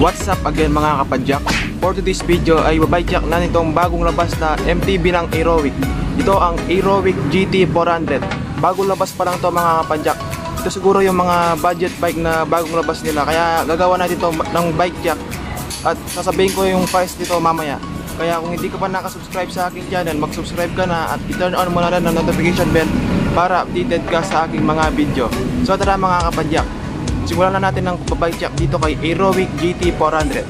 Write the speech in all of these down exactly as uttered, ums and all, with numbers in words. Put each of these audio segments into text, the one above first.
What's up again mga kapadyak? For today's video ay babadyak na nitong bagong labas na M T B ng Aerowick. Ito ang Aerowick G T four hundred. Bagong labas pa lang to mga kapadyak. Ito siguro yung mga budget bike na bagong labas nila. Kaya gagawa natin to ng bike jack. At sasabihin ko yung price nito mamaya. Kaya kung hindi ka pa nakasubscribe sa aking channel, mag-subscribe ka na at i-turn on mo na rin ang notification bell para updated ka sa aking mga video. So tara mga kapadyak, simulan na natin ng bike jack dito kay Aerowick G T four hundred.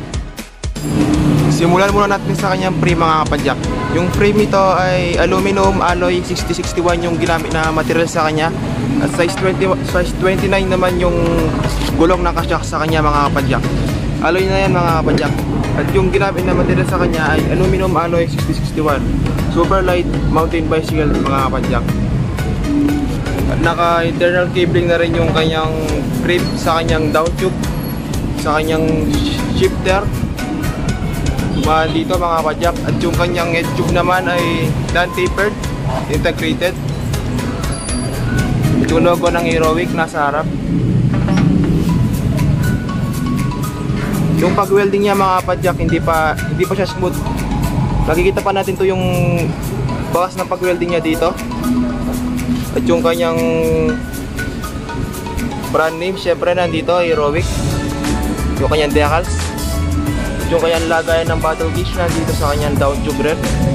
Simulan muna natin sa kanyang frame mga kapadyak. Yung frame nito ay aluminum alloy sixty sixty-one yung ginamit na material sa kanya. At size twenty, size twenty-nine naman yung gulong ng kasyak sa kanya mga kapadyak. Alloy na yan mga kapadyak. At yung ginamit na material sa kanya ay aluminum alloy sixty sixty-one. Super light mountain bicycle mga kapadyak. At naka internal cabling na rin yung kanyang grip sa kanyang down tube, sa kanyang shifter dumaan dito mga kapadyak. At yung kanyang head tube naman ay non-tapered, integrated. Yung logo ng Aerowick nasa harap. Yung pag-welding niya mga kapadyak, hindi pa hindi pa siya smooth. Nakikita pa natin to yung bawas ng pag-welding niya dito. At yung kanyang brand name, syempre nandito, Aerowick. Yung kanyang decals. At yung kanyang lagayan ng battle gauge nandito sa kanyang down tube rin.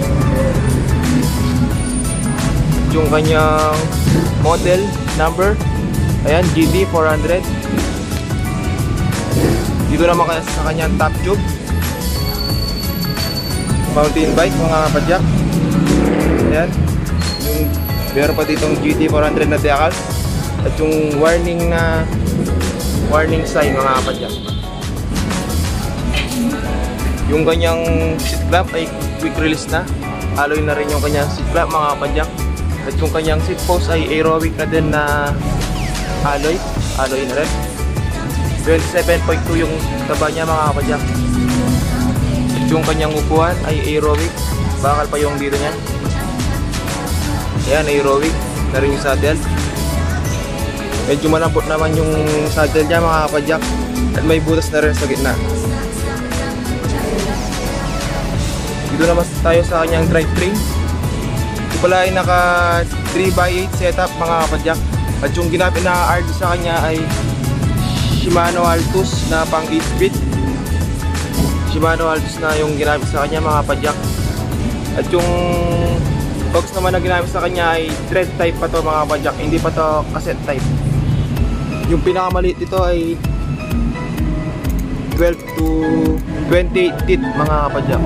At yung kanyang model number, ayan, G T four hundred. Dito naman kaya sa kanyang top tube, mountain bike mga kapadyak. Ayan, yung meron pa ditong G T four hundred na decals. At yung warning na warning sign mga kapadyak. Yung kanyang seat clamp ay quick release na. Alloy na rin yung kanyang seat clamp mga kapadyak. At yung kanyang seat post ay Aerowick na din na alloy. Alloy na rin. twenty-seven point two yung taba niya mga kapadyak. At yung kanyang upuan ay Aerowick. Bakal pa yung dito niya. Ayan, Aerowick na rin yung saddle. Medyo malambot naman yung saddle niya mga kapadyak. At may butas na rin sa gitna. Dito naman tayo sa kanyang drivetrain. Ito pala ay naka three by eight setup mga kapadyak. At yung ginamit na R D sa kanya ay Shimano Altus na pang eight speed. Shimano Altus na yung ginamit sa kanya mga kapadyak. At yung box naman na ginamit sa kanya ay thread type pa to mga kapadyak, hindi pa to cassette type. Yung pinakamaliit dito ay twelve to twenty-eight teeth mga kapadyak.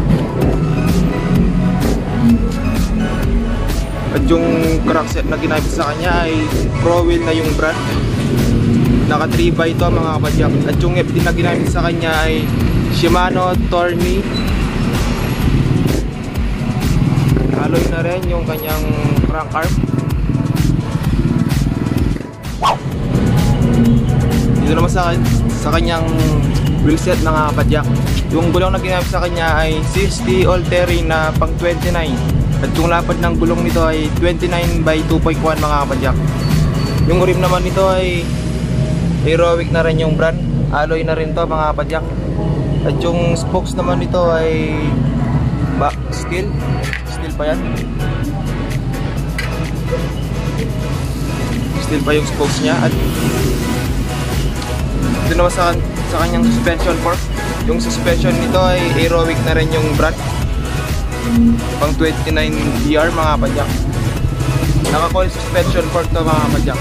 At yung crankset na ginamit sa kanya ay Pro Wheel na yung brand. Naka three by to mga kapadyak. At yung F D na ginamit sa kanya ay Shimano Tourney. Alloy na rin yung kanyang crank arm. Dito naman sa, sa kanyang wheelset mga kapadyak. Yung gulong na ginamit sa kanya ay sixty all-terrain na pang twenty-nine. At yung lapad ng gulong nito ay twenty-nine by two point one mga kapadyak. Yung rim naman nito ay Aerowick na rin yung brand. Alloy na rin to mga kapadyak. At yung spokes naman nito ay back steel. Steel pa yan. Steel pa yung spokes niya. At ito naman sa, sa kanyang suspension fork. Yung suspension nito ay Aerowick na rin yung brand. Pang twenty-nine D R mga kapadyak. Naka-coil suspension fork to mga kapadyak.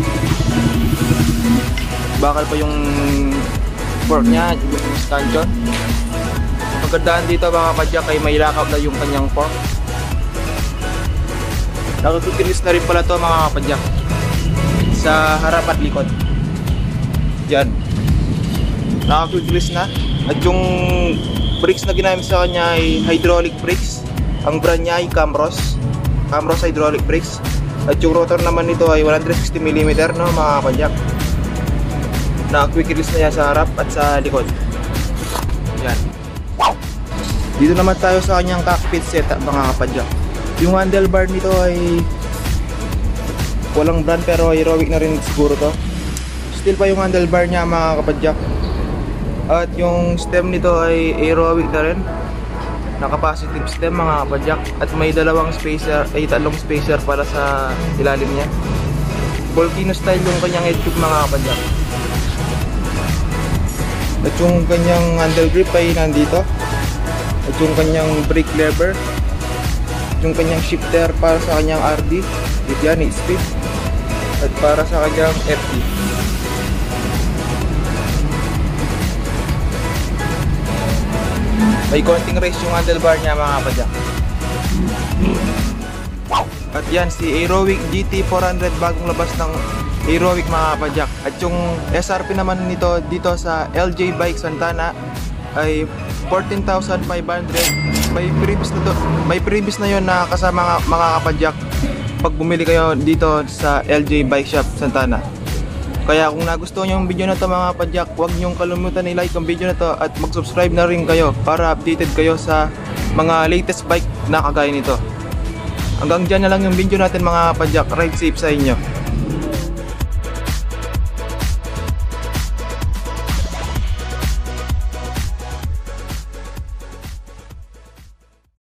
Bakal pa yung fork niya, yung stanchion. Magandaan dito mga kapadyak ay may lockout na yung kanyang fork. Nakatukilis na rin pala to mga kapadyak sa harap at likod. Yan, nakatukilis na. At yung brakes na ginamit sa kanya ay hydraulic brakes. Ang brand niya ay Camros Camros hydraulic brakes. At yung rotor naman nito ay one hundred sixty millimeter no mga kapadyak. Na quick release na yan sa harap at sa likod. Yan. Dito naman tayo sa kanyang cockpit setup mga kapadyak. Yung handlebar nito ay walang brand pero Aerowick na rin siguro to. Steel pa yung handlebar niya mga kapadyak. At yung stem nito ay aerowick na rin. Naka-positive stem mga kapadyak. At may dalawang spacer, ay tatlong spacer para sa ilalim niya. Volcano style yung kanyang head tube mga kapadyak. At yung kanyang handle grip ay nandito. At yung kanyang brake lever. Yung kanyang shifter para sa kanyang R D. Dito yan, eight speed. At para sa kanyang F D. May konting race yung handlebar niya mga kapadyak. At yan si Aerowick G T four hundred, bagong labas ng Aerowick mga kapadyak. At yung S R P naman nito dito sa L J Bike Santana ay fourteen thousand five hundred. May previous na to, may previous na yon na kasama mga, mga kapadyak pag bumili kayo dito sa L J Bike Shop Santana. Kaya kung nagustuhan nyo yung video na to mga kapadyak, huwag nyong kalimutan i-like ang video na to at mag-subscribe na rin kayo para updated kayo sa mga latest bike na kagaya nito. Hanggang dyan na lang yung video natin mga kapadyak. Ride safe sa inyo.